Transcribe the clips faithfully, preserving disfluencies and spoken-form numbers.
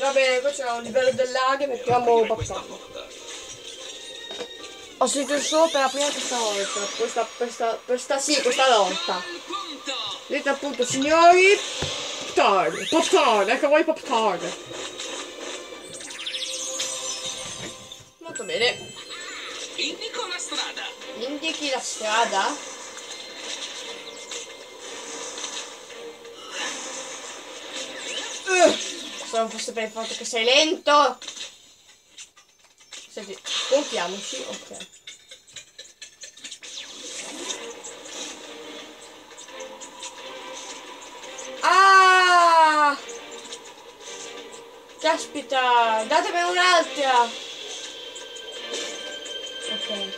Va bene, questo è un livello dell'aria, mettiamo popcorn. Ho sentito solo per la prima questa volta. Questa, questa, questa, sì, questa volta. Vedete appunto, signori, popcorn, popcorn, ecco voi popcorn. Molto bene. Indico la strada. Indichi la strada? Uh, se non fosse per il fatto che sei lento. Senti, confiamoci, ok. Ah! Caspita, datemi un'altra. Ok.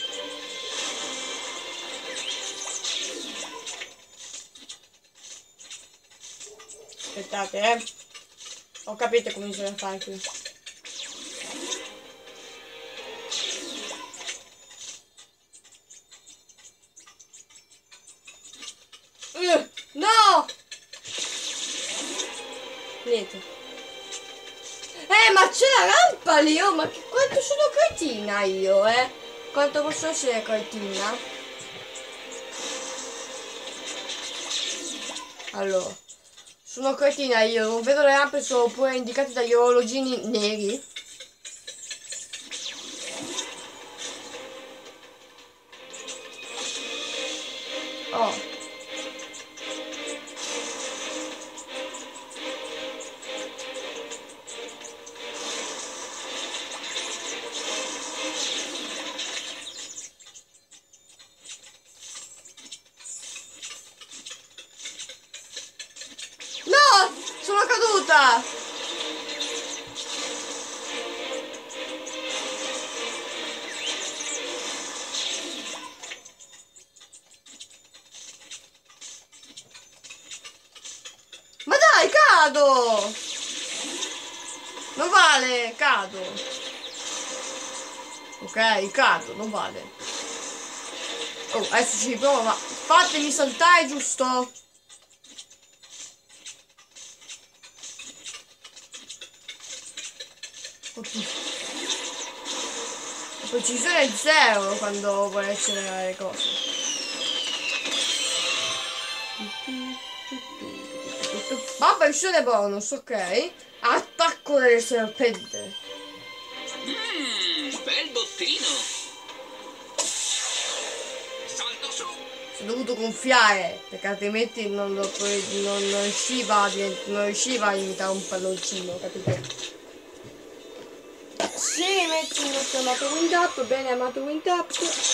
Aspettate, eh. Ho capito come bisogna fare qui. Uh, no! Niente. Eh, ma c'è la rampa lì, oh, ma che, quanto sono cretina io, eh? Quanto posso essere cretina? Allora, sono cretina io, non vedo le rampe, sono pure indicate dagli orologini neri. Oh. No! Sono caduta! Ma dai, cado! Non vale, cado. Ok, cado, non vale. Oh, adesso ci riprovo, ma fatemi saltare, giusto? Oddio. La precisione è zero quando vuoi accelerare le cose. Ma versione bonus, ok? Attacco delle serpente. Mmm, bel bottino. Salto su. Sono dovuto gonfiare, perché altrimenti non, lo, non, non, riusciva, a, non riusciva a imitare un palloncino, capito? Sì, metti il nostro amato wind up, bene amato wind up.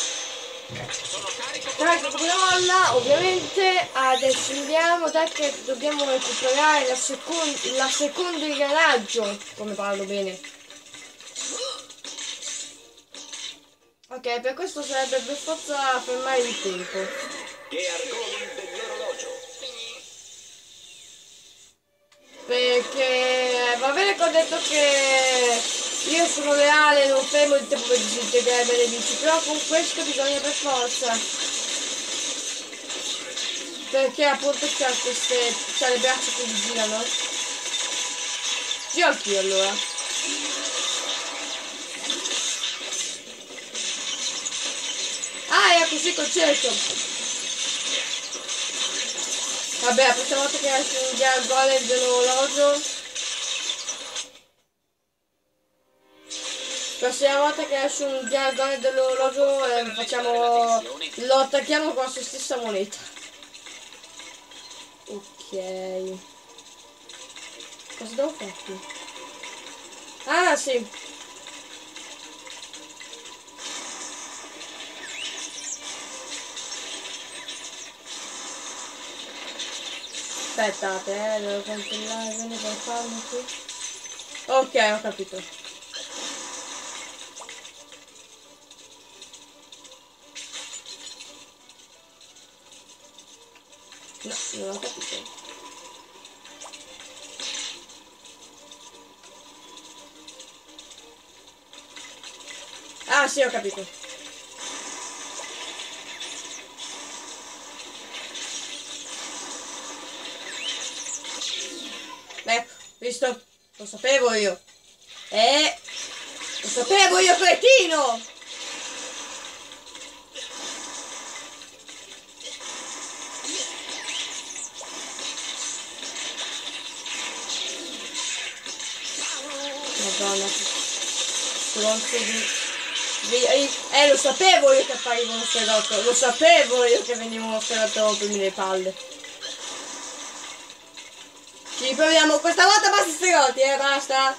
Carico crolla, ovviamente adesso andiamo, dai che dobbiamo recuperare la, second la secondo ingranaggio, come parlo bene. Ok, per questo sarebbe per forza fermare il tempo. Che argomenti dell'orologio. Perché va bene che ho detto che io sono leale, non fermo il tempo per disintegrare le nemici, però con questo bisogna per forza. Perché appunto c'ha queste. c'ha le braccia che gli girano. Giochi allora. Ah, è così col cerchio. Vabbè, la prossima volta che raggiungiamo il golem dell'orologio. La prossima volta che raggiungiamo il golem dell'orologio eh, facciamo. lo attacchiamo con la sua stessa moneta. Ok. Cosa devo fare qui? Ah, sì. Aspettate, eh, devo controllare bene per farlo qui. Ok, ho capito. No, non ho capito. Ah, sì, ho capito. Ecco, visto? Lo sapevo io. Eh, lo sapevo io, cretino! Madonna, stronzo di... di... Eh, lo sapevo io che appariva uno stereottipo, lo sapevo io che veniva uno stereottipo per le palle. Ci proviamo, questa volta basta stereotti, eh, basta.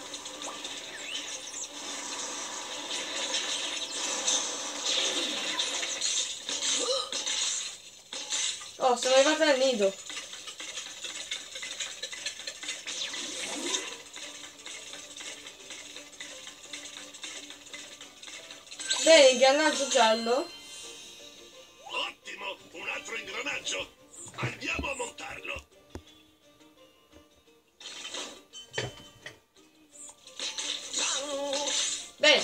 Oh, sono arrivata al nido. Bene, ingranaggio giallo. Ottimo, un altro ingranaggio. Andiamo a montarlo. Bene.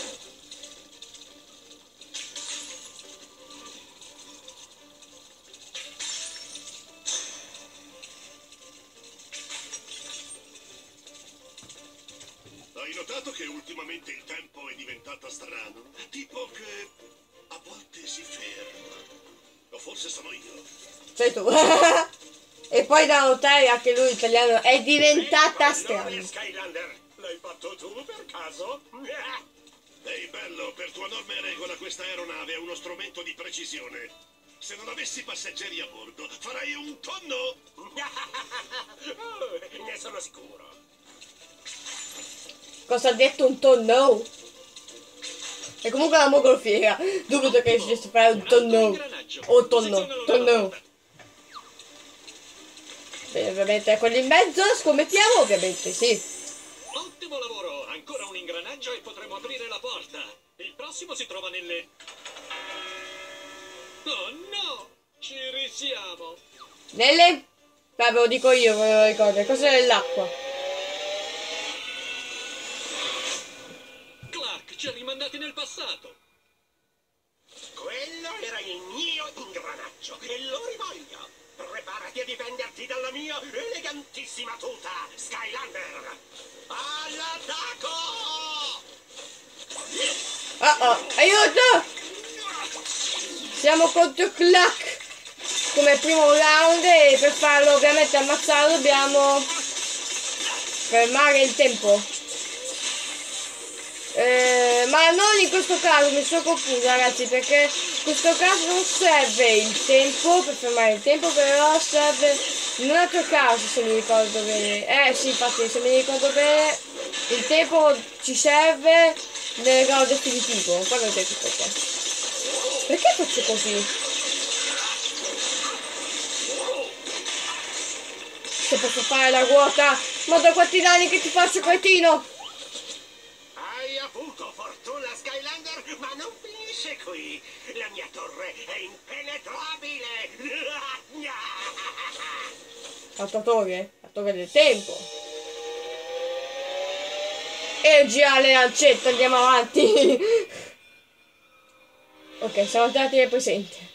Hai notato che ultimamente il tempo è diventato strano? Tipo che a volte si ferma. O forse sono io. Sei tu. E poi da notare anche lui italiano è diventata strana. Skylander, l'hai fatto tu per caso? Ehi bello, per tua norma e regola questa aeronave è uno strumento di precisione. Se non avessi passeggeri a bordo, farei un tonno. Ne sono sicuro. Cosa ha detto un tonno? E comunque la mongolfiera. Dubito che riuscisse a fare un tonno. O tonno. Tonno. Bene, ovviamente quelli in mezzo, scommettiamo? Ovviamente sì. Ottimo lavoro, ancora un ingranaggio e potremo aprire la porta. Il prossimo si trova nelle... Oh no, ci risiamo. Nelle... Vabbè, ve lo dico io, ve lo ricordo. Cos'è nell'acqua? Clark, ci ha rimandati nel passato. Quello era il mio ingranaggio e lo rivoglio. Preparati a difenderti dalla mia elegantissima tuta, Skylander. All'attacco! Oh oh, aiuto! Siamo contro Clark come primo round e per farlo ovviamente ammazzare dobbiamo fermare il tempo. Eh, ma non in questo caso, mi sono confusa ragazzi, perché in questo caso non serve il tempo per fermare il tempo, però serve in un altro caso, se mi ricordo bene. Eh sì, infatti se mi ricordo bene il tempo ci serve nel round definitivo. Guarda te tutto qua. Perché faccio così? Se posso fare la ruota, ma da quanti danni che ti faccio, cretino? Hai avuto fortuna, Skylander, ma non finisce qui. La mia torre è impenetrabile. La tua torre? La torre del tempo. E gira le lancette, andiamo avanti. Ok, siamo andati nel presente.